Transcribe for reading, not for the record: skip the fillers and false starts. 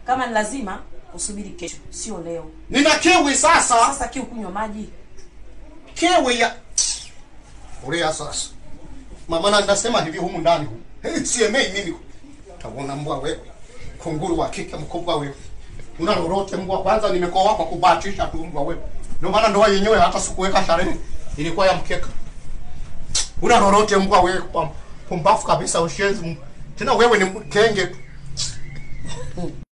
Kama ni lazima usubiri kesho, sio leo. Nina kiwi sasa. Sasa kiu kunywa maji. Kiwi ya Urea sasa. Mama na ndasema hivi humu ndani humu. Siemei mimi. Utaona mbwa wewe. Kunguru wa kike mkubwa wewe. Una lolote mbwa, kwanza nimekoa kwa kubahatisha tu mbwa wewe. Ndio maana ndoa yenyewe hata sikuweka sharehe. Ilikuwa ya mkeka. Una lolote mbwa wewe, pumbafu kabisa, ushenzi. Tena wewe ni kenge tu.